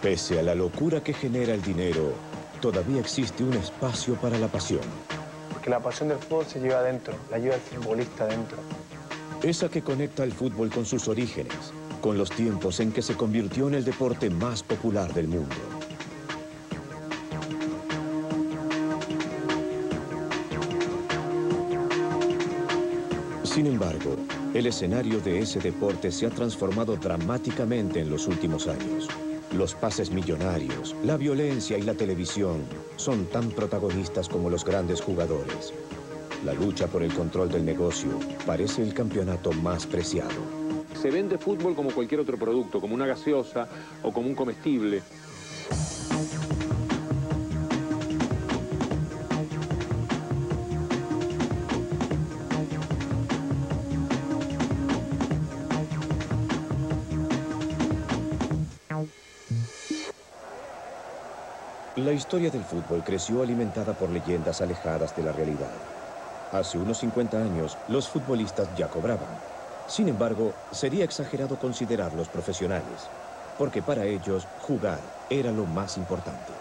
Pese a la locura que genera el dinero, todavía existe un espacio para la pasión. Porque la pasión del fútbol se lleva adentro, la lleva el futbolista adentro. Esa que conecta el fútbol con sus orígenes, con los tiempos en que se convirtió en el deporte más popular del mundo. Sin embargo, el escenario de ese deporte se ha transformado dramáticamente en los últimos años. Los pases millonarios, la violencia y la televisión son tan protagonistas como los grandes jugadores. La lucha por el control del negocio parece el campeonato más preciado. Se vende fútbol como cualquier otro producto, como una gaseosa o como un comestible. La historia del fútbol creció alimentada por leyendas alejadas de la realidad. Hace unos 50 años, los futbolistas ya cobraban. Sin embargo, sería exagerado considerarlos profesionales, porque para ellos, jugar era lo más importante.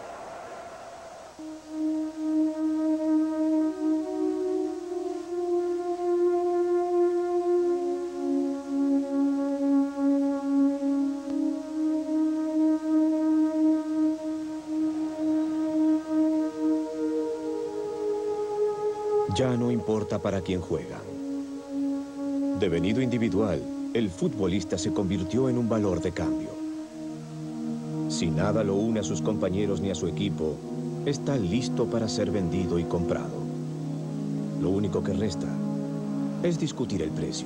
Ya no importa para quién juega. Devenido individual, el futbolista se convirtió en un valor de cambio. Si nada lo une a sus compañeros ni a su equipo, está listo para ser vendido y comprado. Lo único que resta es discutir el precio.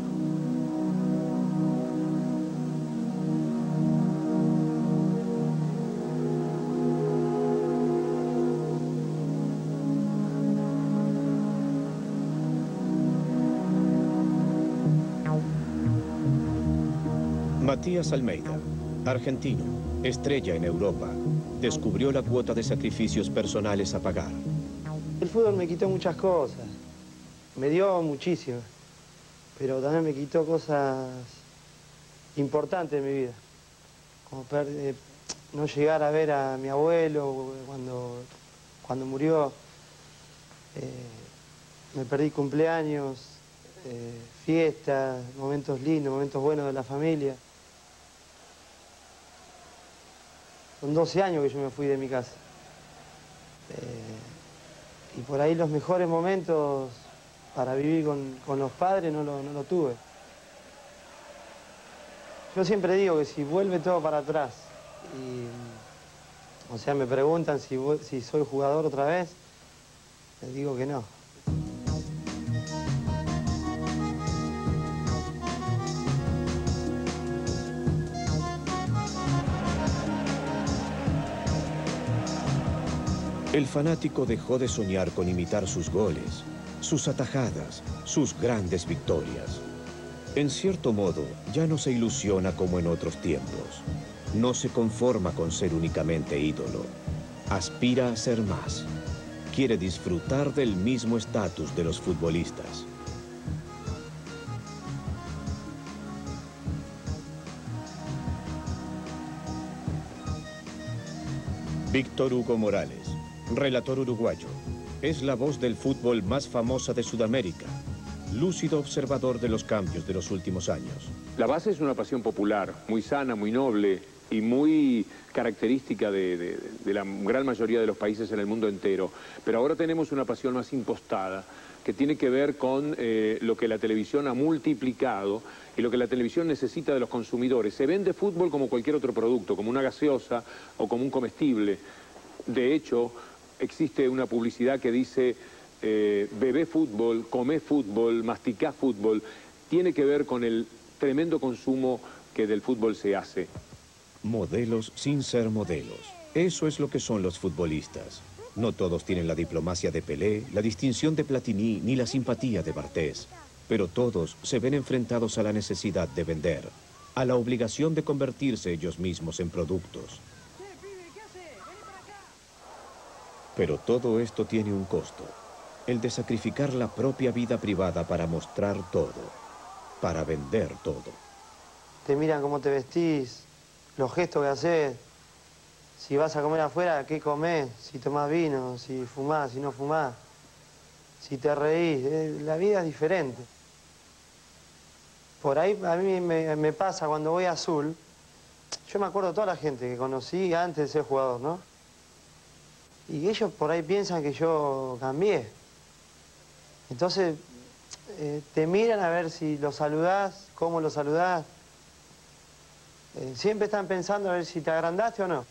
Matías Almeida, argentino, estrella en Europa, descubrió la cuota de sacrificios personales a pagar. El fútbol me quitó muchas cosas, me dio muchísimas, pero también me quitó cosas importantes de mi vida, como no llegar a ver a mi abuelo cuando murió, me perdí cumpleaños, fiestas, momentos lindos, momentos buenos de la familia. Son 12 años que yo me fui de mi casa. Y por ahí los mejores momentos para vivir con los padres no lo tuve. Yo siempre digo que si vuelve todo para atrás, o sea, me preguntan si soy jugador otra vez, les digo que no. El fanático dejó de soñar con imitar sus goles, sus atajadas, sus grandes victorias. En cierto modo, ya no se ilusiona como en otros tiempos. No se conforma con ser únicamente ídolo. Aspira a ser más. Quiere disfrutar del mismo estatus de los futbolistas. Víctor Hugo Morales, relator uruguayo, es la voz del fútbol más famosa de Sudamérica, lúcido observador de los cambios de los últimos años. La base es una pasión popular, muy sana, muy noble y muy característica de la gran mayoría de los países en el mundo entero. Pero ahora tenemos una pasión más impostada, que tiene que ver con lo que la televisión ha multiplicado y lo que la televisión necesita de los consumidores. Se vende fútbol como cualquier otro producto, como una gaseosa o como un comestible. De hecho, existe una publicidad que dice bebé fútbol, comé fútbol, masticá fútbol. Tiene que ver con el tremendo consumo que del fútbol se hace. Modelos sin ser modelos. Eso es lo que son los futbolistas. No todos tienen la diplomacia de Pelé, la distinción de Platini, ni la simpatía de Bartés. Pero todos se ven enfrentados a la necesidad de vender, a la obligación de convertirse ellos mismos en productos. Pero todo esto tiene un costo. El de sacrificar la propia vida privada para mostrar todo, para vender todo. Te miran cómo te vestís, los gestos que haces, si vas a comer afuera, ¿qué comés? Si tomás vino, si fumás, si no fumás, si te reís. La vida es diferente. Por ahí a mí me pasa cuando voy a Azul, yo me acuerdo de toda la gente que conocí antes de ser jugador, ¿no? Y ellos por ahí piensan que yo cambié. Entonces, te miran a ver si lo saludás, cómo lo saludás. Siempre están pensando a ver si te agrandaste o no.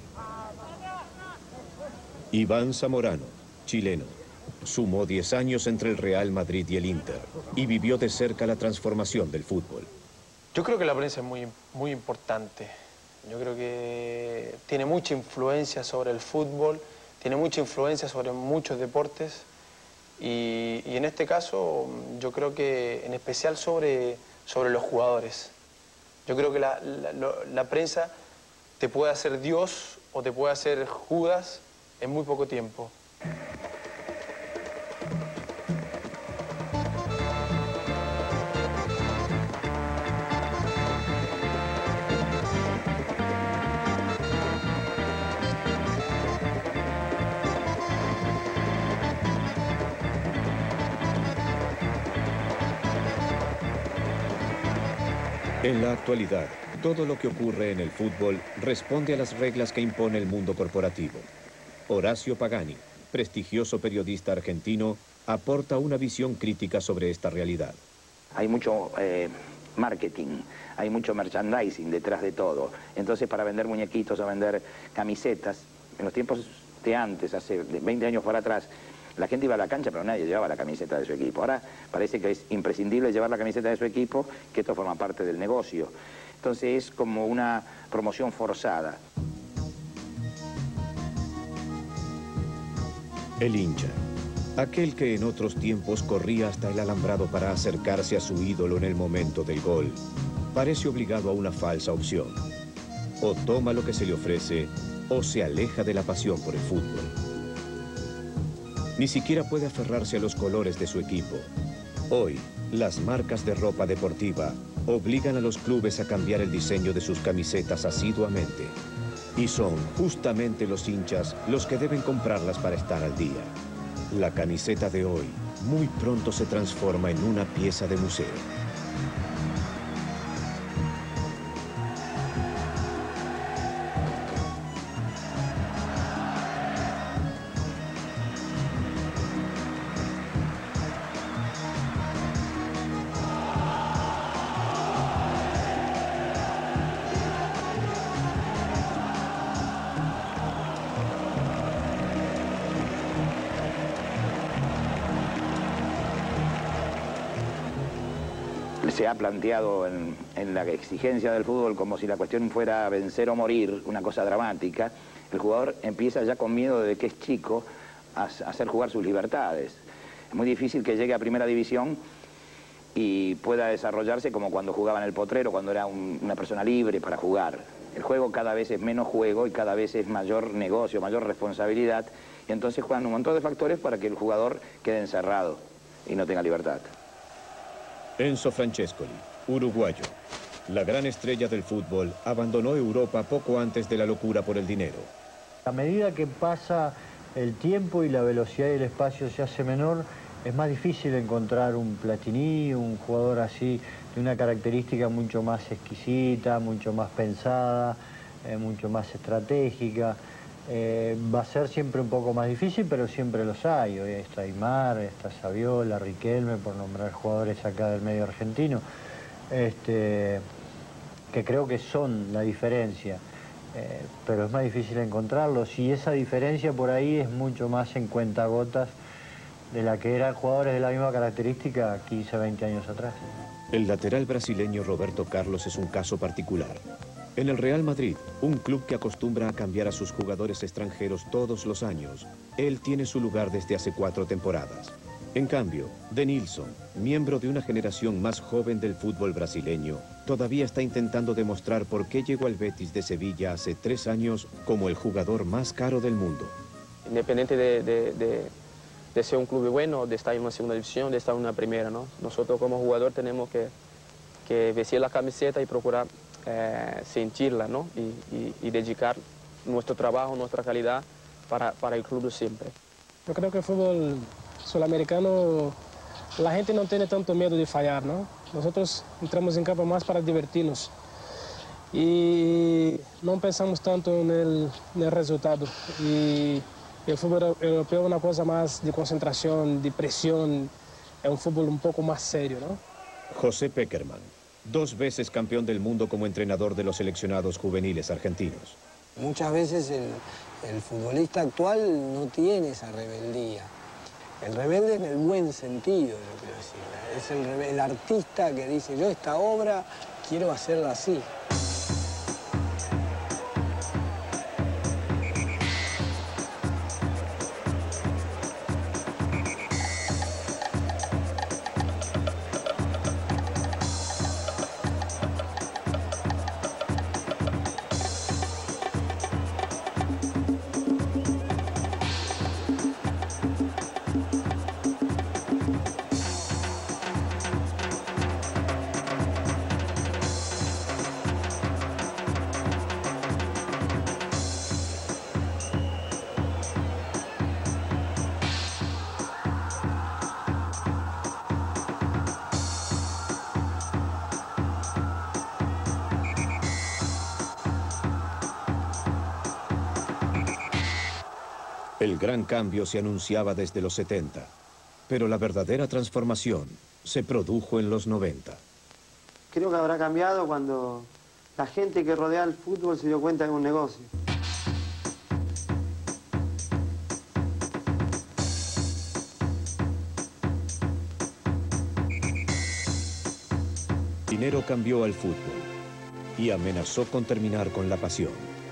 Iván Zamorano, chileno, sumó 10 años entre el Real Madrid y el Inter y vivió de cerca la transformación del fútbol. Yo creo que la prensa es muy importante. Yo creo que tiene mucha influencia sobre el fútbol, tiene mucha influencia sobre muchos deportes y en este caso yo creo que en especial sobre los jugadores. Yo creo que la prensa te puede hacer Dios o te puede hacer Judas en muy poco tiempo. En la actualidad, todo lo que ocurre en el fútbol responde a las reglas que impone el mundo corporativo. Horacio Pagani, prestigioso periodista argentino, aporta una visión crítica sobre esta realidad. Hay mucho marketing, hay mucho merchandising detrás de todo. Entonces, para vender muñequitos o vender camisetas, en los tiempos de antes, hace 20 años para atrás, la gente iba a la cancha, pero nadie llevaba la camiseta de su equipo. Ahora parece que es imprescindible llevar la camiseta de su equipo, que esto forma parte del negocio. Entonces es como una promoción forzada. El hincha, aquel que en otros tiempos corría hasta el alambrado para acercarse a su ídolo en el momento del gol, parece obligado a una falsa opción. O toma lo que se le ofrece, o se aleja de la pasión por el fútbol. Ni siquiera puede aferrarse a los colores de su equipo. Hoy, las marcas de ropa deportiva obligan a los clubes a cambiar el diseño de sus camisetas asiduamente. Y son justamente los hinchas los que deben comprarlas para estar al día. La camiseta de hoy muy pronto se transforma en una pieza de museo. Se ha planteado en la exigencia del fútbol como si la cuestión fuera vencer o morir, una cosa dramática. El jugador empieza ya con miedo de que es chico a hacer jugar sus libertades. Es muy difícil que llegue a primera división y pueda desarrollarse como cuando jugaba en el Potrero, cuando era una persona libre para jugar. El juego cada vez es menos juego y cada vez es mayor negocio, mayor responsabilidad, y entonces juegan un montón de factores para que el jugador quede encerrado y no tenga libertad. Enzo Francescoli, uruguayo. La gran estrella del fútbol abandonó Europa poco antes de la locura por el dinero. A medida que pasa el tiempo y la velocidad y el espacio se hace menor, es más difícil encontrar un Platini, un jugador así de una característica mucho más exquisita, mucho más pensada, mucho más estratégica. Va a ser siempre un poco más difícil, pero siempre los hay. Hoy está Aimar, está Saviola, Riquelme, por nombrar jugadores acá del medio argentino, que creo que son la diferencia, pero es más difícil encontrarlos, y esa diferencia por ahí es mucho más en cuentagotas de la que eran jugadores de la misma característica 15, 20 años atrás. El lateral brasileño Roberto Carlos es un caso particular. En el Real Madrid, un club que acostumbra a cambiar a sus jugadores extranjeros todos los años, él tiene su lugar desde hace 4 temporadas. En cambio, Denilson, miembro de una generación más joven del fútbol brasileño, todavía está intentando demostrar por qué llegó al Betis de Sevilla hace 3 años como el jugador más caro del mundo. Independiente de ser un club bueno, de estar en una segunda división, de estar en una primera, ¿no? Nosotros como jugador tenemos que vestir la camiseta y procurar sentirla, ¿no? Y dedicar nuestro trabajo, nuestra calidad para el club siempre. Yo creo que el fútbol sudamericano, la gente no tiene tanto miedo de fallar, ¿no? Nosotros entramos en campo más para divertirnos y no pensamos tanto en el resultado. Y el fútbol europeo es una cosa más de concentración, de presión, es un fútbol un poco más serio, ¿no? José Pekerman, 2 veces campeón del mundo como entrenador de los seleccionados juveniles argentinos. Muchas veces el futbolista actual no tiene esa rebeldía. El rebelde en el buen sentido, yo quiero decir. Es el artista que dice, yo esta obra quiero hacerla así. El gran cambio se anunciaba desde los 70, pero la verdadera transformación se produjo en los 90. Creo que habrá cambiado cuando la gente que rodea el fútbol se dio cuenta que es un negocio. El dinero cambió al fútbol y amenazó con terminar con la pasión.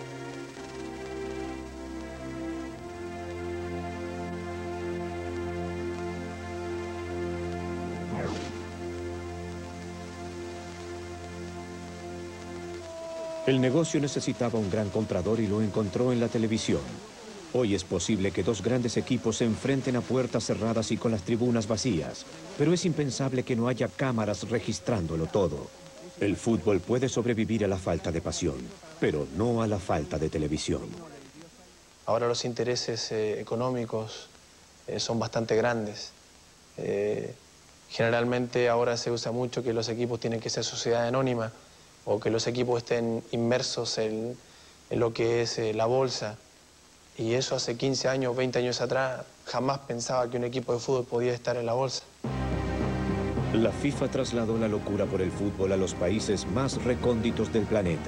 El negocio necesitaba un gran comprador y lo encontró en la televisión. Hoy es posible que 2 grandes equipos se enfrenten a puertas cerradas y con las tribunas vacías, pero es impensable que no haya cámaras registrándolo todo. El fútbol puede sobrevivir a la falta de pasión, pero no a la falta de televisión. Ahora los intereses económicos son bastante grandes. Generalmente ahora se usa mucho que los equipos tienen que ser sociedad anónima o que los equipos estén inmersos en lo que es la bolsa. Y eso hace 15 años, 20 años atrás, jamás pensaba que un equipo de fútbol podía estar en la bolsa. La FIFA trasladó la locura por el fútbol a los países más recónditos del planeta.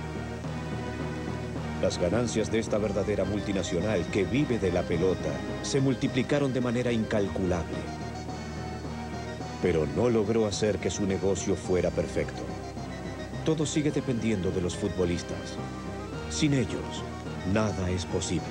Las ganancias de esta verdadera multinacional que vive de la pelota se multiplicaron de manera incalculable. Pero no logró hacer que su negocio fuera perfecto. Todo sigue dependiendo de los futbolistas. Sin ellos, nada es posible.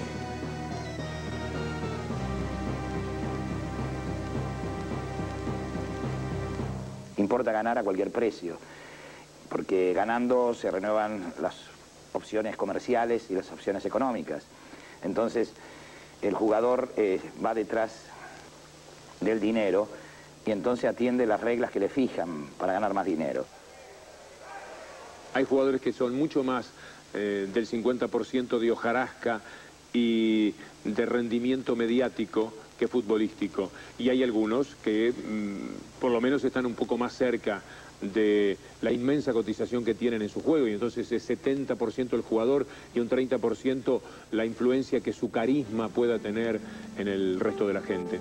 Importa ganar a cualquier precio, porque ganando se renuevan las opciones comerciales y las opciones económicas. Entonces, el jugador va detrás del dinero y entonces atiende las reglas que le fijan para ganar más dinero. Hay jugadores que son mucho más del 50% de hojarasca y de rendimiento mediático que futbolístico. Y hay algunos que por lo menos están un poco más cerca de la inmensa cotización que tienen en su juego, y entonces es 70% el jugador y un 30% la influencia que su carisma pueda tener en el resto de la gente.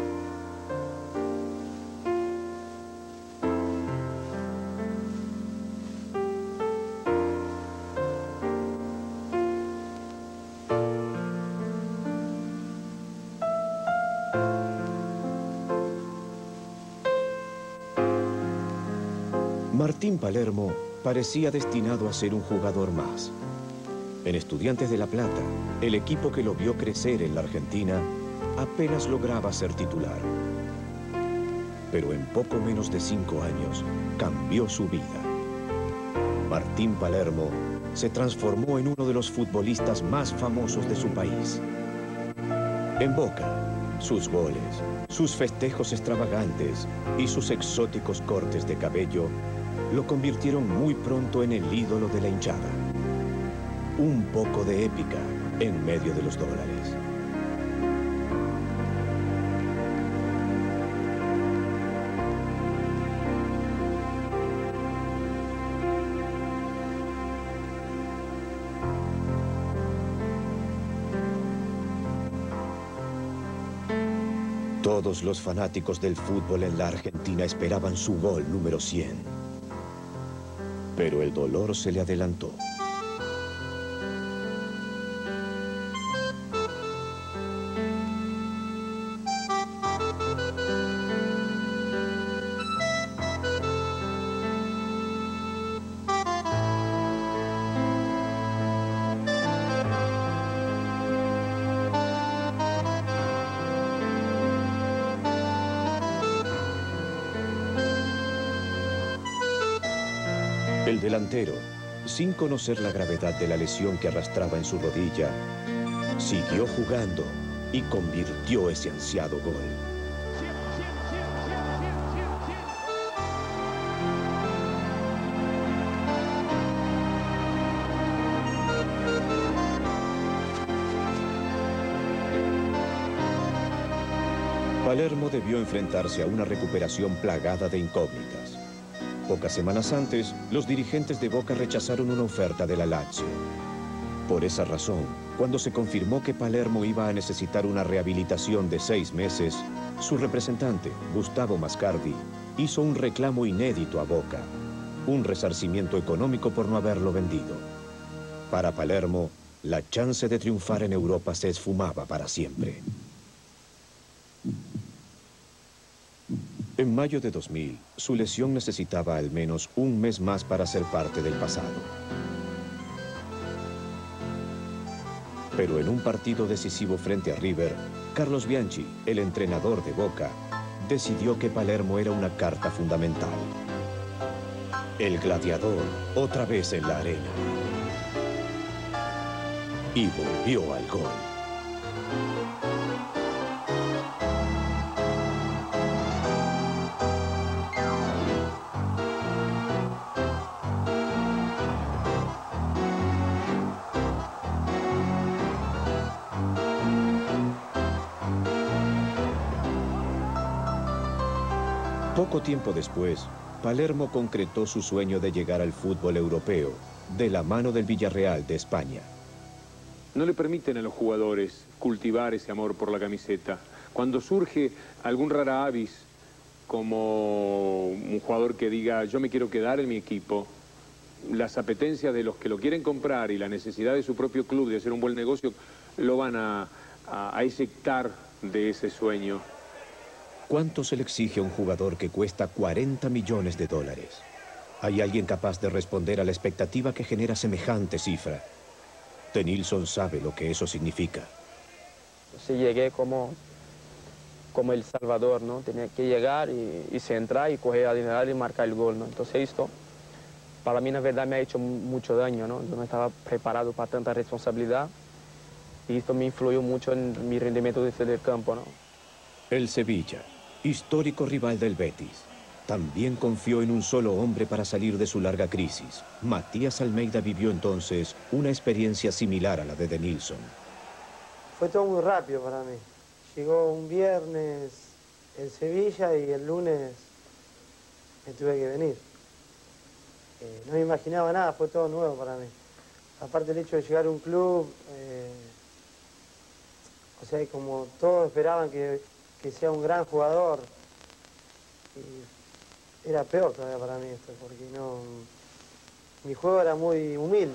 Martín Palermo parecía destinado a ser un jugador más. En Estudiantes de La Plata, el equipo que lo vio crecer en la Argentina, apenas lograba ser titular. Pero en poco menos de 5 años, cambió su vida. Martín Palermo se transformó en uno de los futbolistas más famosos de su país. En Boca, sus goles, sus festejos extravagantes y sus exóticos cortes de cabello lo convirtieron muy pronto en el ídolo de la hinchada. un poco de épica en medio de los dólares. Todos los fanáticos del fútbol en la Argentina esperaban su gol número 100. Pero el dolor se le adelantó. El delantero, sin conocer la gravedad de la lesión que arrastraba en su rodilla, siguió jugando y convirtió ese ansiado gol. Palermo debió enfrentarse a una recuperación plagada de incógnitas. Pocas semanas antes, los dirigentes de Boca rechazaron una oferta de la Lazio. Por esa razón, cuando se confirmó que Palermo iba a necesitar una rehabilitación de 6 meses, su representante, Gustavo Mascardi, hizo un reclamo inédito a Boca, un resarcimiento económico por no haberlo vendido. Para Palermo, la chance de triunfar en Europa se esfumaba para siempre. En mayo de 2000, su lesión necesitaba al menos un mes más para ser parte del pasado. Pero en un partido decisivo frente a River, Carlos Bianchi, el entrenador de Boca, decidió que Palermo era una carta fundamental. El gladiador, otra vez en la arena. Y volvió al gol. Poco tiempo después, Palermo concretó su sueño de llegar al fútbol europeo, de la mano del Villarreal de España. No le permiten a los jugadores cultivar ese amor por la camiseta. Cuando surge algún rara avis, como un jugador que diga, yo me quiero quedar en mi equipo, las apetencias de los que lo quieren comprar y la necesidad de su propio club de hacer un buen negocio, lo van a eyectar de ese sueño. ¿Cuánto se le exige a un jugador que cuesta 40 millones de dólares? ¿Hay alguien capaz de responder a la expectativa que genera semejante cifra? Denilson sabe lo que eso significa. Sí, llegué como El Salvador, ¿no? Tenía que llegar y centrar y coger a dineral y marcar el gol, ¿no? Entonces esto, para mí, la verdad, me ha hecho mucho daño, ¿no? Yo no estaba preparado para tanta responsabilidad y esto me influyó mucho en mi rendimiento desde el campo, ¿no? El Sevilla, histórico rival del Betis, también confió en un solo hombre para salir de su larga crisis. Matías Almeida vivió entonces una experiencia similar a la de Denilson. Fue todo muy rápido para mí. Llegó un viernes el Sevilla y el lunes me tuve que venir. No me imaginaba nada, fue todo nuevo para mí. Aparte el hecho de llegar a un club, o sea, como todos esperaban que sea un gran jugador, y era peor todavía para mí esto, porque no, mi juego era muy humilde.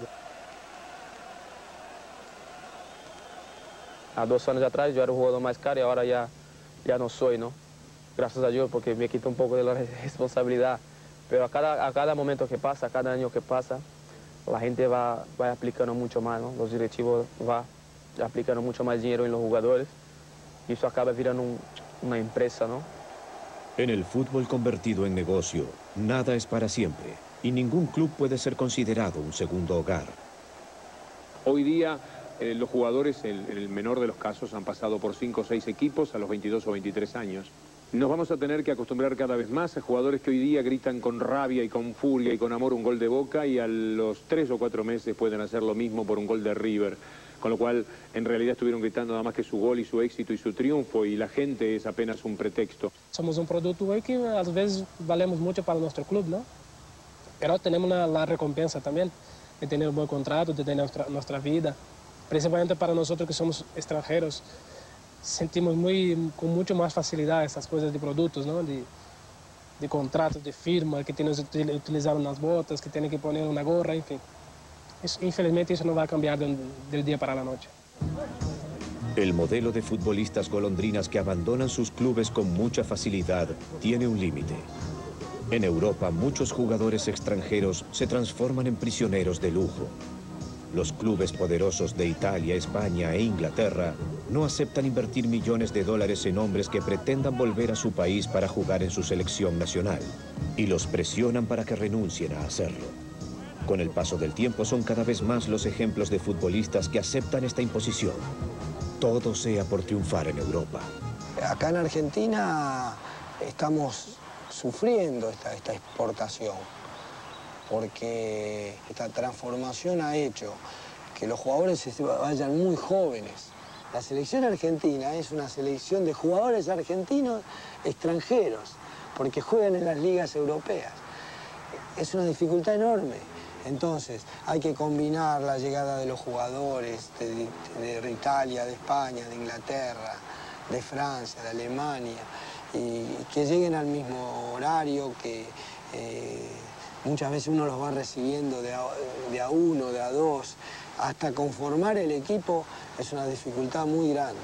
A 2 años atrás yo era un jugador más caro y ahora ya no soy, ¿no? Gracias a Dios, porque me quita un poco de la responsabilidad. Pero a cada momento que pasa, a cada año que pasa, la gente va aplicando mucho más, ¿no? Los directivos van aplicando mucho más dinero en los jugadores y eso acaba virando una empresa, ¿no? En el fútbol convertido en negocio, nada es para siempre y ningún club puede ser considerado un segundo hogar. Hoy día los jugadores, en el menor de los casos, han pasado por 5 o 6 equipos a los 22 o 23 años. Nos vamos a tener que acostumbrar cada vez más a jugadores que hoy día gritan con rabia y con furia y con amor un gol de Boca y a los 3 o 4 meses pueden hacer lo mismo por un gol de River. Con lo cual, en realidad estuvieron gritando nada más que su gol y su éxito y su triunfo y la gente es apenas un pretexto. Somos un producto hoy que a veces valemos mucho para nuestro club, ¿no? Pero tenemos la recompensa también de tener un buen contrato, de tener nuestra vida. Principalmente para nosotros que somos extranjeros, sentimos con mucho más facilidad esas cosas de productos, ¿no? De contratos, de firma, que tienes que utilizar unas botas, que tienes que poner una gorra, en fin. Infelizmente eso no va a cambiar del día para la noche. El modelo de futbolistas golondrinas que abandonan sus clubes con mucha facilidad tiene un límite. En Europa, muchos jugadores extranjeros se transforman en prisioneros de lujo. Los clubes poderosos de Italia, España e Inglaterra no aceptan invertir millones de dólares en hombres que pretendan volver a su país para jugar en su selección nacional y los presionan para que renuncien a hacerlo. Con el paso del tiempo son cada vez más los ejemplos de futbolistas que aceptan esta imposición. Todo sea por triunfar en Europa. Acá en Argentina estamos sufriendo esta exportación, porque esta transformación ha hecho que los jugadores se vayan muy jóvenes. La selección argentina es una selección de jugadores argentinos extranjeros, porque juegan en las ligas europeas. Es una dificultad enorme. Entonces, hay que combinar la llegada de los jugadores de Italia, de España, de Inglaterra, de Francia, de Alemania, y que lleguen al mismo horario, que muchas veces uno los va recibiendo de a uno, de a dos. Hasta conformar el equipo es una dificultad muy grande.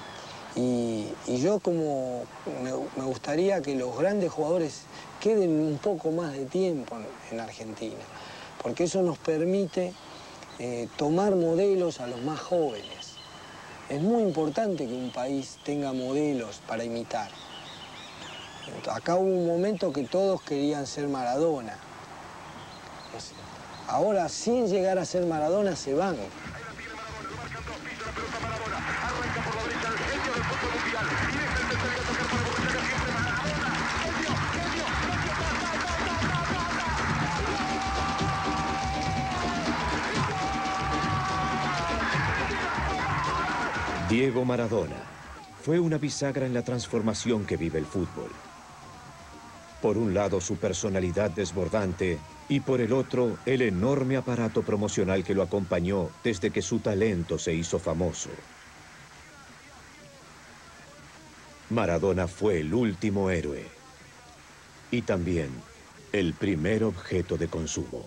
Y yo como me gustaría que los grandes jugadores queden un poco más de tiempo en Argentina, porque eso nos permite tomar modelos a los más jóvenes. Es muy importante que un país tenga modelos para imitar. Acá hubo un momento que todos querían ser Maradona. Ahora, sin llegar a ser Maradona, se van. Diego Maradona fue una bisagra en la transformación que vive el fútbol. Por un lado, su personalidad desbordante y por el otro, el enorme aparato promocional que lo acompañó desde que su talento se hizo famoso. Maradona fue el último héroe y también el primer objeto de consumo.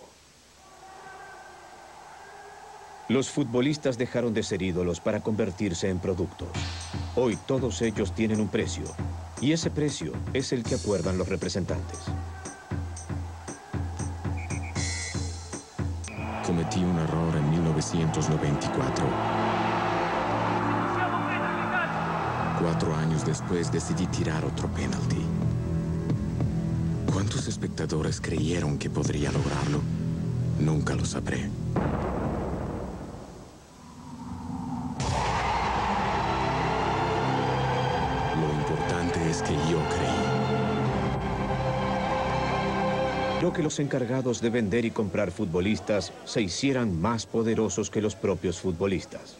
Los futbolistas dejaron de ser ídolos para convertirse en productos. Hoy todos ellos tienen un precio, y ese precio es el que acuerdan los representantes. Cometí un error en 1994. 4 años después decidí tirar otro penalti. ¿Cuántos espectadores creyeron que podría lograrlo? Nunca lo sabré. Lo importante es que yo creí. Lo que los encargados de vender y comprar futbolistas se hicieran más poderosos que los propios futbolistas.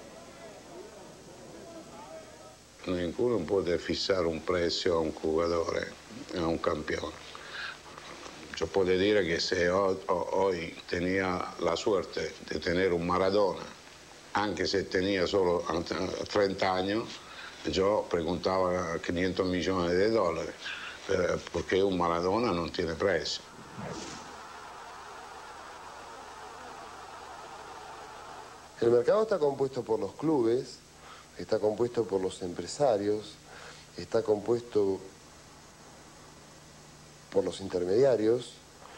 Ninguno puede fijar un precio a un jugador, a un campeón. Yo puedo decir que si hoy tenía la suerte de tener un Maradona, aunque si tenía solo 30 años, yo preguntaba 500 millones de dólares, porque un Maradona no tiene precio. El mercado está compuesto por los clubes, está compuesto por los empresarios, está compuesto por los intermediarios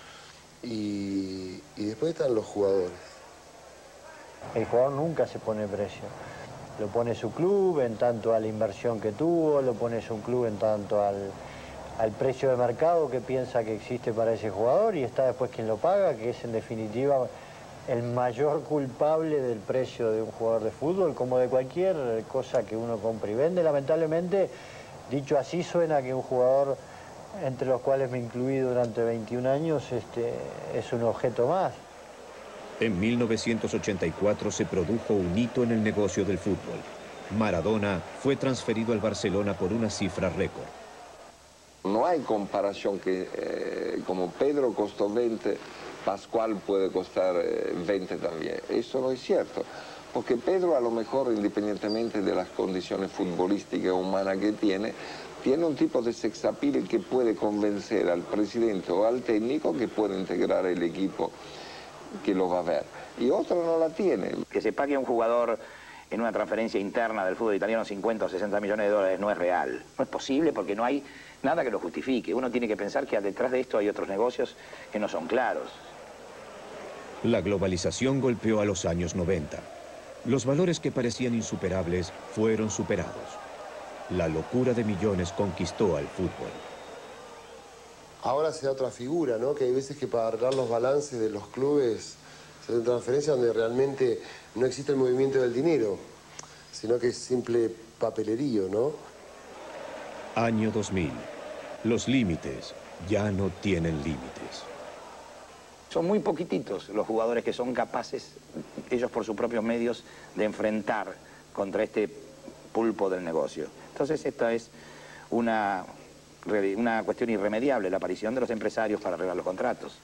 y después están los jugadores. El jugador nunca se pone precio. Lo pone su club en tanto a la inversión que tuvo, lo pone su club en tanto al precio de mercado que piensa que existe para ese jugador y está después quien lo paga, que es en definitiva el mayor culpable del precio de un jugador de fútbol, como de cualquier cosa que uno compre y vende. Lamentablemente, Dicho así, suena que un jugador, entre los cuales me incluí durante 21 años, es un objeto más. En 1984 se produjo un hito en el negocio del fútbol. Maradona fue transferido al Barcelona por una cifra récord. No hay comparación que como Pedro costó 20, Pascual puede costar 20 también. Eso no es cierto, porque Pedro a lo mejor, independientemente de las condiciones futbolísticas humanas que tiene un tipo de sex appeal que puede convencer al presidente o al técnico que puede integrar el equipo que lo va a ver. Y otro no la tiene. Que se pague a un jugador en una transferencia interna del fútbol italiano 50 o 60 millones de dólares no es real. No es posible porque no hay nada que lo justifique. Uno tiene que pensar que detrás de esto hay otros negocios que no son claros. La globalización golpeó a los años 90. Los valores que parecían insuperables fueron superados. La locura de millones conquistó al fútbol. Ahora se da otra figura, ¿no? Que hay veces que para arreglar los balances de los clubes se hace una transferencia donde realmente no existe el movimiento del dinero, sino que es simple papelerío, ¿no? Año 2000. Los límites ya no tienen límites. Son muy poquititos los jugadores que son capaces, ellos por sus propios medios, de enfrentar contra este pulpo del negocio. Entonces esta es una cuestión irremediable, la aparición de los empresarios para arreglar los contratos.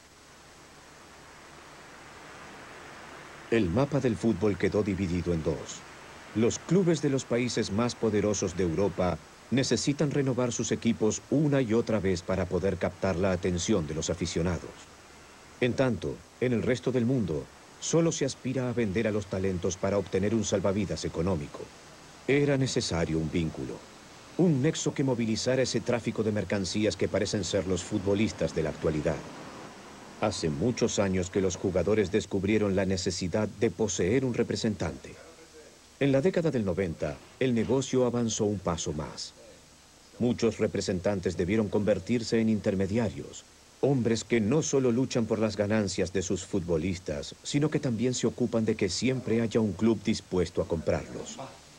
El mapa del fútbol quedó dividido en dos. Los clubes de los países más poderosos de Europa necesitan renovar sus equipos una y otra vez para poder captar la atención de los aficionados. En tanto, en el resto del mundo, solo se aspira a vender a los talentos para obtener un salvavidas económico. Era necesario un vínculo, un nexo que movilizara ese tráfico de mercancías que parecen ser los futbolistas de la actualidad. Hace muchos años que los jugadores descubrieron la necesidad de poseer un representante. En la década del 90, el negocio avanzó un paso más. Muchos representantes debieron convertirse en intermediarios, hombres que no solo luchan por las ganancias de sus futbolistas, sino que también se ocupan de que siempre haya un club dispuesto a comprarlos.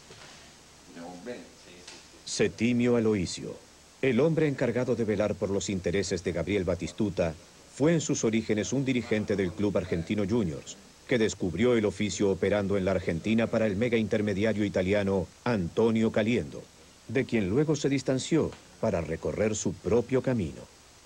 Settimio Aloisio, el hombre encargado de velar por los intereses de Gabriel Batistuta, fue en sus orígenes un dirigente del Club Argentino Juniors, que descubrió el oficio operando en la Argentina para el mega intermediario italiano Antonio Caliendo, de quien luego se distanció para recorrer su propio camino.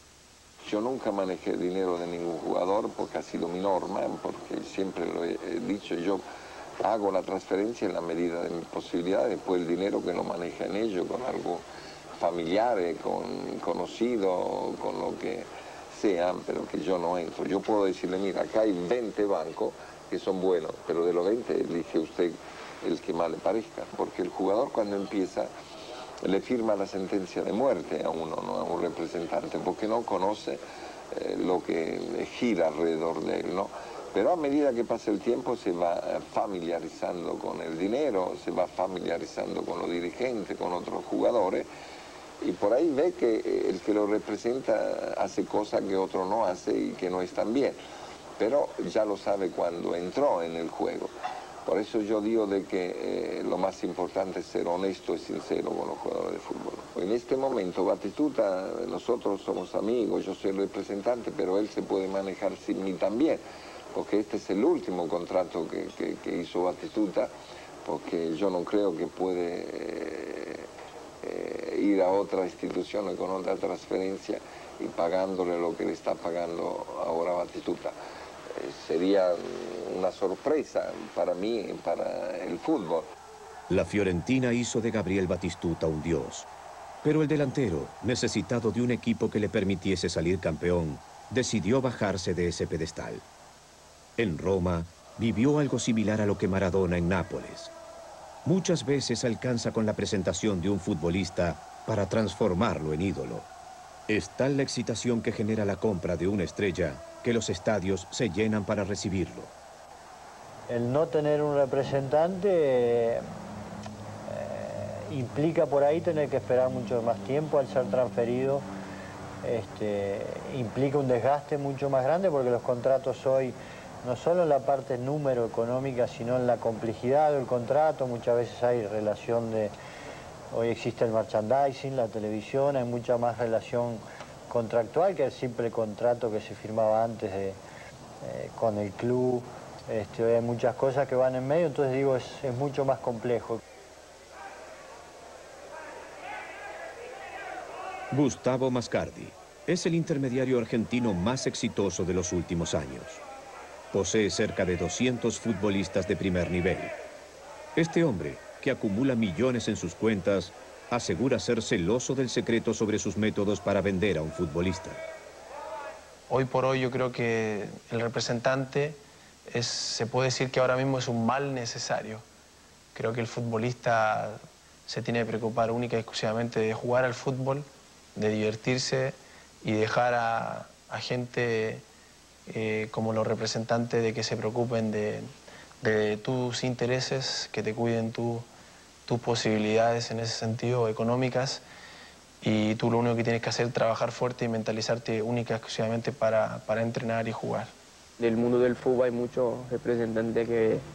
Yo nunca manejé dinero de ningún jugador porque ha sido mi norma, porque siempre lo he dicho, yo hago la transferencia en la medida de mis posibilidades, después el dinero que lo manejan ellos con algo familiar, con conocido, con lo que sean, pero que yo no entro. Yo puedo decirle, mira, acá hay 20 bancos que son buenos, pero de los 20 elige usted el que más le parezca, porque el jugador cuando empieza le firma la sentencia de muerte a uno, no a un representante, porque no conoce lo que gira alrededor de él, ¿no? Pero a medida que pasa el tiempo se va familiarizando con el dinero, se va familiarizando con los dirigentes, con otros jugadores, y por ahí ve que el que lo representa hace cosas que otro no hace y que no están bien, pero ya lo sabe cuando entró en el juego. Por eso yo digo de que lo más importante es ser honesto y sincero con los jugadores de fútbol. En este momento Batistuta, nosotros somos amigos, yo soy el representante, pero él se puede manejar sin mí también, porque este es el último contrato que hizo Batistuta, porque yo no creo que puede ir a otra institución con otra transferencia y pagándole lo que le está pagando ahora Batistuta. Sería una sorpresa para mí y para el fútbol. La Fiorentina hizo de Gabriel Batistuta un dios, pero el delantero, necesitado de un equipo que le permitiese salir campeón, decidió bajarse de ese pedestal. En Roma, vivió algo similar a lo que Maradona en Nápoles. Muchas veces alcanza con la presentación de un futbolista para transformarlo en ídolo. Es tal la excitación que genera la compra de una estrella que los estadios se llenan para recibirlo. El no tener un representante implica por ahí tener que esperar mucho más tiempo al ser transferido. Implica un desgaste mucho más grande porque los contratos hoy, no solo en la parte número económica, sino en la complejidad del contrato, muchas veces hay relación de Hoy existe el merchandising, la televisión, hay mucha más relación contractual que el simple contrato que se firmaba antes con el club. Hoy hay muchas cosas que van en medio, entonces digo, es mucho más complejo. Gustavo Mascardi es el intermediario argentino más exitoso de los últimos años. Posee cerca de 200 futbolistas de primer nivel. Este hombre, que acumula millones en sus cuentas, asegura ser celoso del secreto sobre sus métodos para vender a un futbolista. Hoy por hoy yo creo que el representante se puede decir que ahora mismo es un mal necesario. Creo que el futbolista se tiene que preocupar única y exclusivamente de jugar al fútbol, de divertirse y dejar a gente como los representantes de que se preocupen de tus intereses, que te cuiden tus posibilidades en ese sentido económicas, y tú lo único que tienes que hacer es trabajar fuerte y mentalizarte única y exclusivamente para entrenar y jugar. Del mundo del fútbol hay muchos representantes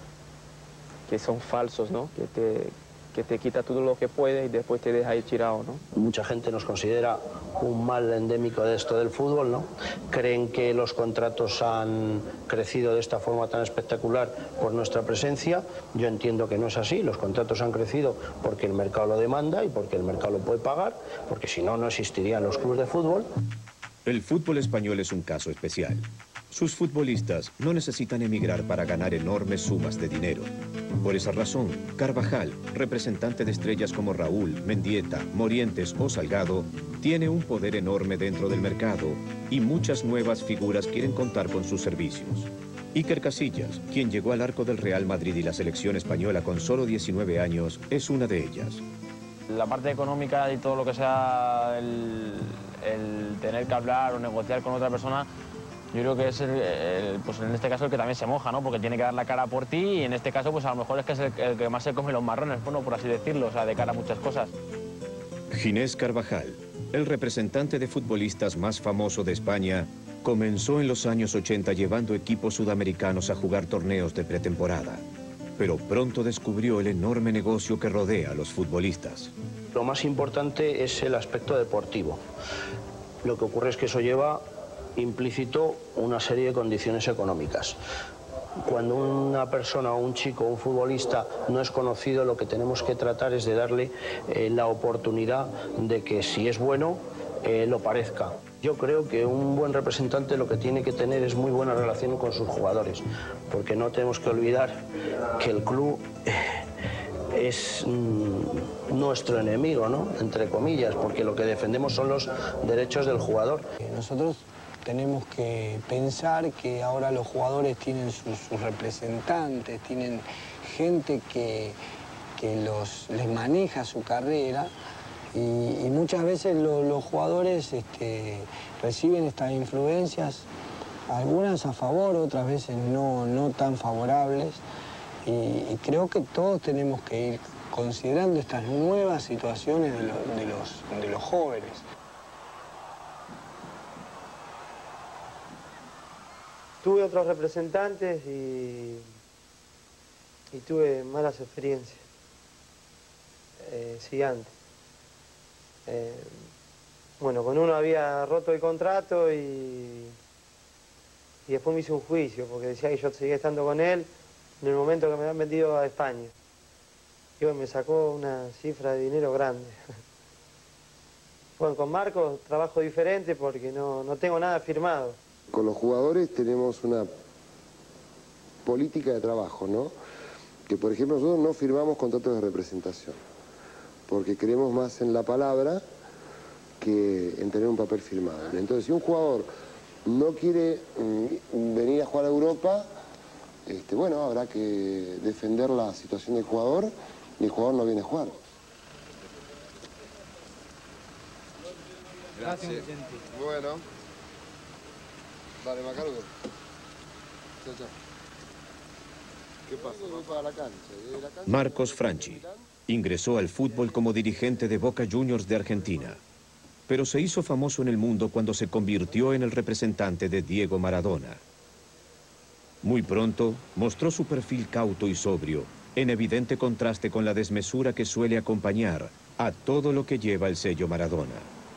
que son falsos, ¿no? Que te quita todo lo que puede y después te deja ahí tirado, ¿no? Mucha gente nos considera un mal endémico de esto del fútbol, ¿no? Creen que los contratos han crecido de esta forma tan espectacular por nuestra presencia. Yo entiendo que no es así. Los contratos han crecido porque el mercado lo demanda y porque el mercado lo puede pagar, porque si no, no existirían los clubes de fútbol. El fútbol español es un caso especial. Sus futbolistas no necesitan emigrar para ganar enormes sumas de dinero. Por esa razón, Carvajal, representante de estrellas como Raúl, Mendieta, Morientes o Salgado, tiene un poder enorme dentro del mercado y muchas nuevas figuras quieren contar con sus servicios. Iker Casillas, quien llegó al arco del Real Madrid y la selección española con solo 19 años, es una de ellas. La parte económica y todo lo que sea el tener que hablar o negociar con otra persona, yo creo que es pues en este caso el que también se moja, ¿no? Porque tiene que dar la cara por ti y en este caso pues a lo mejor es que es el que más se come los marrones, bueno, por así decirlo, o sea, de cara a muchas cosas. Ginés Carvajal, el representante de futbolistas más famoso de España, comenzó en los años 80 llevando equipos sudamericanos a jugar torneos de pretemporada. Pero pronto descubrió el enorme negocio que rodea a los futbolistas. Lo más importante es el aspecto deportivo. Lo que ocurre es que eso lleva implícito una serie de condiciones económicas. Cuando una persona o un chico o un futbolista no es conocido, lo que tenemos que tratar es de darle la oportunidad de que si es bueno, lo parezca. Yo creo que un buen representante lo que tiene que tener es muy buena relación con sus jugadores, porque no tenemos que olvidar que el club es nuestro enemigo, ¿no? Entre comillas, porque lo que defendemos son los derechos del jugador. Nosotros tenemos que pensar que ahora los jugadores tienen sus representantes, tienen gente que les maneja su carrera y muchas veces los jugadores reciben estas influencias, algunas a favor, otras veces no tan favorables, y creo que todos tenemos que ir considerando estas nuevas situaciones de los jóvenes. Tuve otros representantes y tuve malas experiencias, sí, antes. Bueno, con uno había roto el contrato y después me hice un juicio porque decía que yo seguía estando con él en el momento que me habían vendido a España. Y bueno, me sacó una cifra de dinero grande. Bueno, con Marcos trabajo diferente porque no tengo nada firmado. Con los jugadores tenemos una política de trabajo, ¿no? Que, por ejemplo, nosotros no firmamos contratos de representación, porque creemos más en la palabra que en tener un papel firmado. Entonces, si un jugador no quiere venir a jugar a Europa, bueno, habrá que defender la situación del jugador y el jugador no viene a jugar. Gracias. Bueno. Dale, Macarudo. Chao, chao. ¿Qué pasa? Voy para la cancha. Marcos Franchi ingresó al fútbol como dirigente de Boca Juniors de Argentina, pero se hizo famoso en el mundo cuando se convirtió en el representante de Diego Maradona. Muy pronto mostró su perfil cauto y sobrio en evidente contraste con la desmesura que suele acompañar a todo lo que lleva el sello Maradona.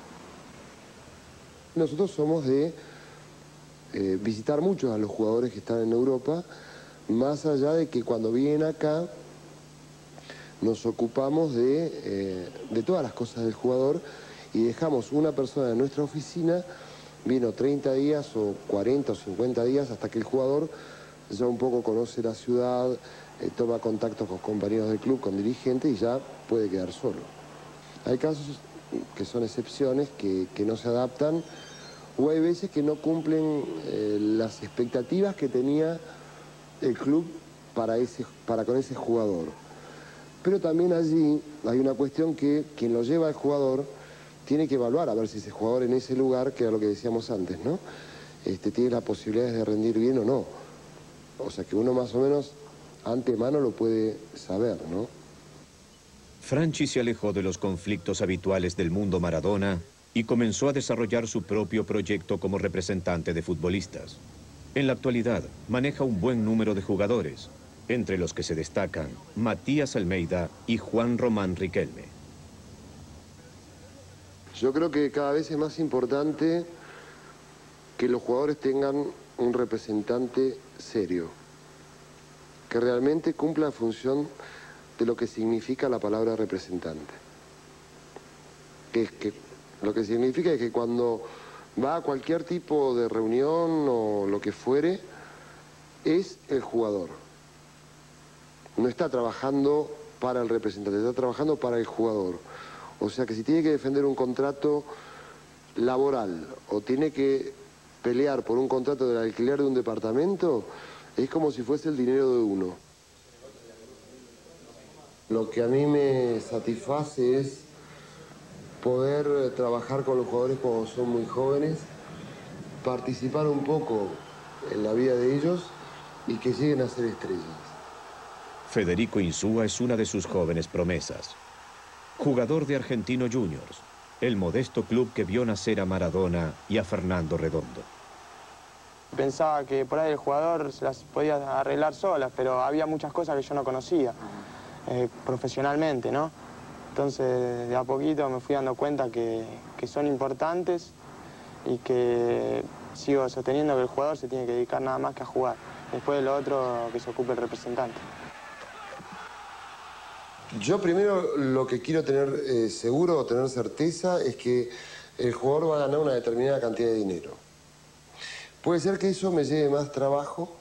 Nosotros somos de visitar muchos a los jugadores que están en Europa, más allá de que cuando vienen acá nos ocupamos de todas las cosas del jugador y dejamos una persona en nuestra oficina, vino 30 días o 40 o 50 días hasta que el jugador ya un poco conoce la ciudad, toma contacto con compañeros del club, con dirigentes y ya puede quedar solo. Hay casos que son excepciones, que no se adaptan, o hay veces que no cumplen las expectativas que tenía el club para con ese jugador. Pero también allí hay una cuestión que quien lo lleva al jugador tiene que evaluar a ver si ese jugador en ese lugar, que era lo que decíamos antes, ¿no? Tiene las posibilidades de rendir bien o no. O sea que uno más o menos antemano lo puede saber, ¿no? Franchi se alejó de los conflictos habituales del mundo Maradona y comenzó a desarrollar su propio proyecto como representante de futbolistas. En la actualidad, maneja un buen número de jugadores, entre los que se destacan Matías Almeida y Juan Román Riquelme. Yo creo que cada vez es más importante que los jugadores tengan un representante serio, que realmente cumpla la función de lo que significa la palabra representante. Lo que significa es que cuando va a cualquier tipo de reunión o lo que fuere, es el jugador. No está trabajando para el representante, está trabajando para el jugador. O sea que si tiene que defender un contrato laboral o tiene que pelear por un contrato del alquiler de un departamento, es como si fuese el dinero de uno. Lo que a mí me satisface es poder trabajar con los jugadores cuando son muy jóvenes, participar un poco en la vida de ellos y que lleguen a ser estrellas. Federico Insúa es una de sus jóvenes promesas. Jugador de Argentino Juniors, el modesto club que vio nacer a Maradona y a Fernando Redondo. Pensaba que por ahí el jugador se las podía arreglar solas, pero había muchas cosas que yo no conocía profesionalmente, ¿no? Entonces, de a poquito me fui dando cuenta que son importantes y que sigo sosteniendo que el jugador se tiene que dedicar nada más que a jugar. Después de lo otro, que se ocupe el representante. Yo primero lo que quiero tener seguro o tener certeza es que el jugador va a ganar una determinada cantidad de dinero. Puede ser que eso me lleve más trabajo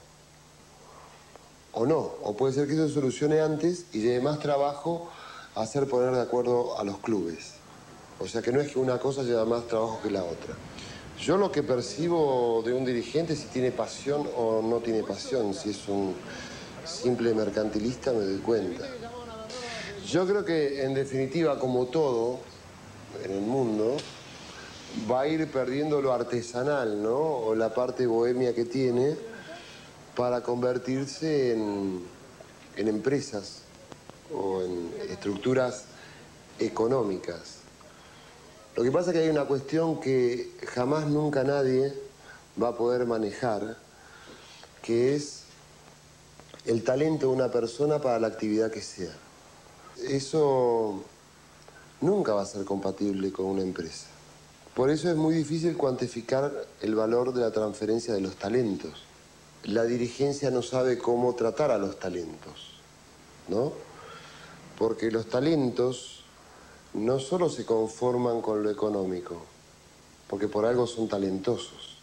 o no, o puede ser que eso se solucione antes y lleve más trabajo a hacer poner de acuerdo a los clubes. O sea que no es que una cosa lleva más trabajo que la otra. Yo lo que percibo de un dirigente, si tiene pasión o no tiene pasión, si es un simple mercantilista, me doy cuenta. Yo creo que, en definitiva, como todo en el mundo, va a ir perdiendo lo artesanal, ¿no? O la parte bohemia que tiene para convertirse en empresas o en estructuras económicas. Lo que pasa es que hay una cuestión que jamás nunca nadie va a poder manejar, que es el talento de una persona para la actividad que sea. Eso nunca va a ser compatible con una empresa. Por eso es muy difícil cuantificar el valor de la transferencia de los talentos. La dirigencia no sabe cómo tratar a los talentos, ¿no? Porque los talentos no solo se conforman con lo económico, porque por algo son talentosos.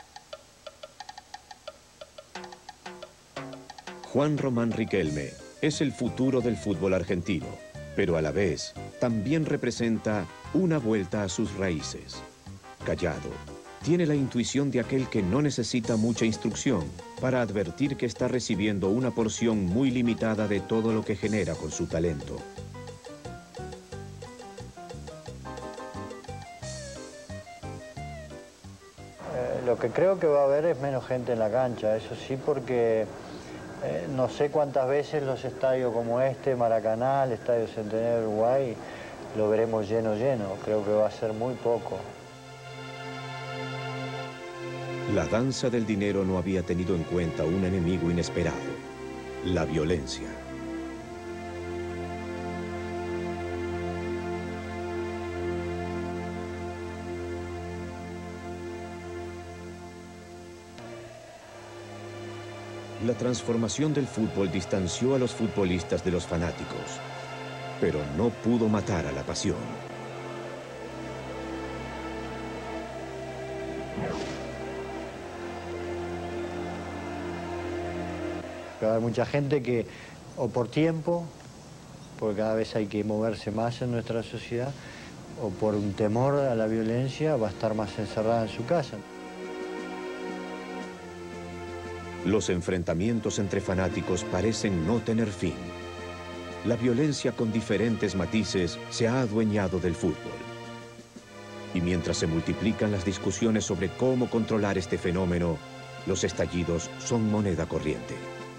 Juan Román Riquelme es el futuro del fútbol argentino, pero a la vez también representa una vuelta a sus raíces. Callado, tiene la intuición de aquel que no necesita mucha instrucción para advertir que está recibiendo una porción muy limitada de todo lo que genera con su talento. Lo que creo que va a haber es menos gente en la cancha, eso sí, porque no sé cuántas veces los estadios como este, Maracaná, el Estadio Centenario de Uruguay, lo veremos lleno. Creo que va a ser muy poco. La danza del dinero no había tenido en cuenta un enemigo inesperado, la violencia. La transformación del fútbol distanció a los futbolistas de los fanáticos, pero no pudo matar a la pasión. Hay mucha gente que, o por tiempo, porque cada vez hay que moverse más en nuestra sociedad, o por un temor a la violencia, va a estar más encerrada en su casa. Los enfrentamientos entre fanáticos parecen no tener fin. La violencia con diferentes matices se ha adueñado del fútbol. Y mientras se multiplican las discusiones sobre cómo controlar este fenómeno, los estallidos son moneda corriente.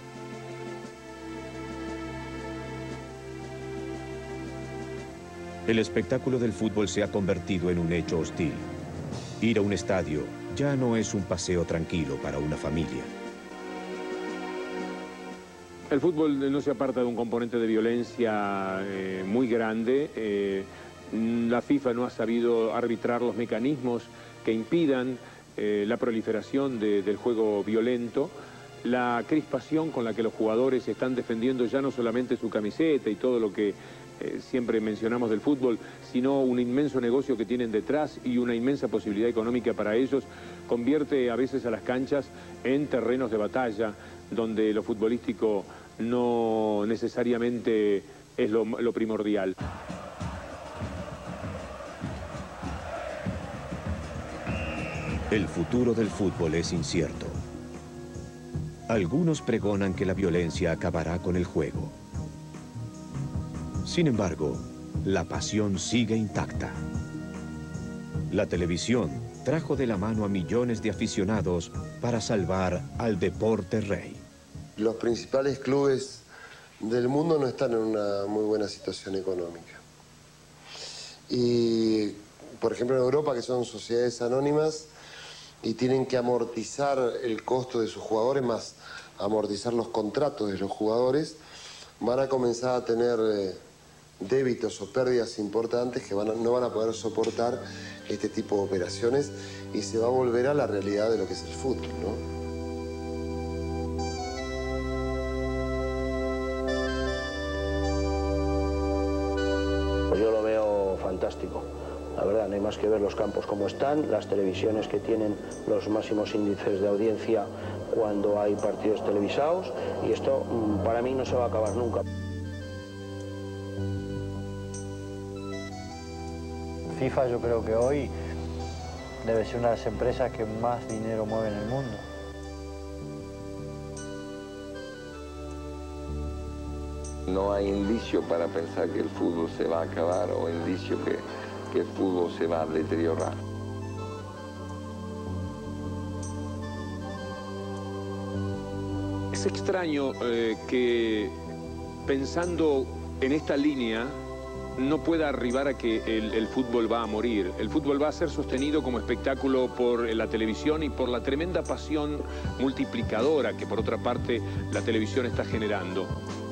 El espectáculo del fútbol se ha convertido en un hecho hostil. Ir a un estadio ya no es un paseo tranquilo para una familia. El fútbol no se aparta de un componente de violencia muy grande. La FIFA no ha sabido arbitrar los mecanismos que impidan la proliferación del juego violento. La crispación con la que los jugadores están defendiendo ya no solamente su camiseta y todo lo que siempre mencionamos del fútbol, sino un inmenso negocio que tienen detrás y una inmensa posibilidad económica para ellos, convierte a veces a las canchas en terrenos de batalla, donde lo futbolístico no necesariamente es lo primordial. El futuro del fútbol es incierto. Algunos pregonan que la violencia acabará con el juego. Sin embargo, la pasión sigue intacta. La televisión trajo de la mano a millones de aficionados para salvar al deporte rey. Los principales clubes del mundo no están en una muy buena situación económica. Y, por ejemplo, en Europa, que son sociedades anónimas y tienen que amortizar el costo de sus jugadores, más amortizar los contratos de los jugadores, van a comenzar a tener débitos o pérdidas importantes que no van a poder soportar este tipo de operaciones y se va a volver a la realidad de lo que es el fútbol, ¿no? Pues yo lo veo fantástico. La verdad, no hay más que ver los campos como están, las televisiones que tienen los máximos índices de audiencia cuando hay partidos televisados, y esto para mí no se va a acabar nunca. FIFA yo creo que hoy debe ser una de las empresas que más dinero mueve en el mundo. No hay indicio para pensar que el fútbol se va a acabar o indicio que el fútbol se va a deteriorar. Es extraño que pensando en esta línea no pueda arribar a que el fútbol va a morir. El fútbol va a ser sostenido como espectáculo por la televisión y por la tremenda pasión multiplicadora que por otra parte la televisión está generando.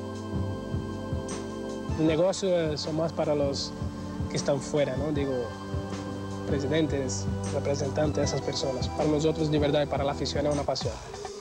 El negocio son más para los que están fuera, ¿no? Digo, presidentes, representantes, esas personas. Para nosotros, de verdad, y para la afición es una pasión.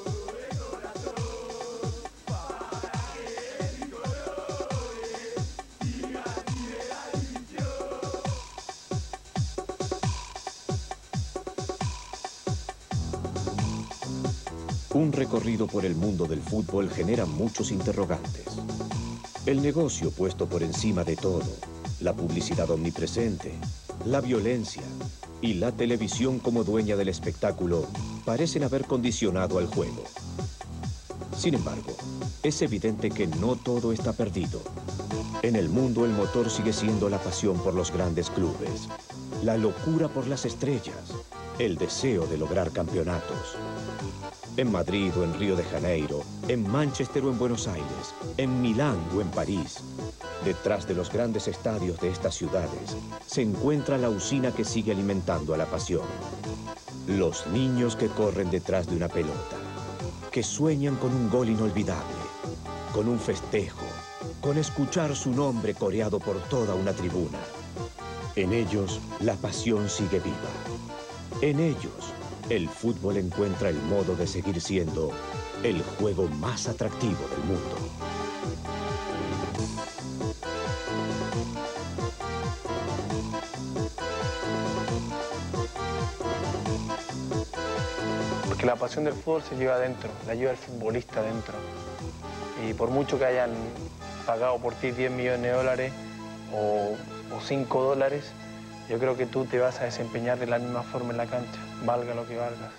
Un recorrido por el mundo del fútbol genera muchos interrogantes. El negocio puesto por encima de todo, la publicidad omnipresente, la violencia y la televisión como dueña del espectáculo parecen haber condicionado al juego. Sin embargo, es evidente que no todo está perdido. En el mundo el motor sigue siendo la pasión por los grandes clubes, la locura por las estrellas, el deseo de lograr campeonatos. En Madrid o en Río de Janeiro, en Manchester o en Buenos Aires, en Milán o en París, detrás de los grandes estadios de estas ciudades, se encuentra la usina que sigue alimentando a la pasión. Los niños que corren detrás de una pelota, que sueñan con un gol inolvidable, con un festejo, con escuchar su nombre coreado por toda una tribuna. En ellos, la pasión sigue viva. En ellos, el fútbol encuentra el modo de seguir siendo el juego más atractivo del mundo. Porque la pasión del fútbol se lleva adentro, la lleva el futbolista adentro. Y por mucho que hayan pagado por ti 10 millones de dólares o 5 dólares, yo creo que tú te vas a desempeñar de la misma forma en la cancha, valga lo que valgas.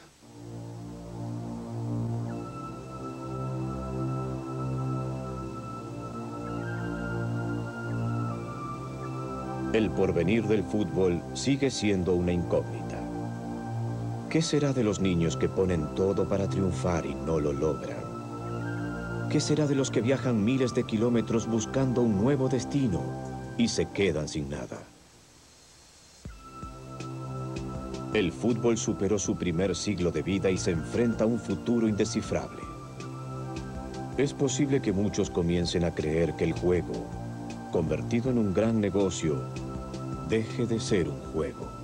El porvenir del fútbol sigue siendo una incógnita. ¿Qué será de los niños que ponen todo para triunfar y no lo logran? ¿Qué será de los que viajan miles de kilómetros buscando un nuevo destino y se quedan sin nada? El fútbol superó su primer siglo de vida y se enfrenta a un futuro indescifrable. Es posible que muchos comiencen a creer que el juego, convertido en un gran negocio, deje de ser un juego.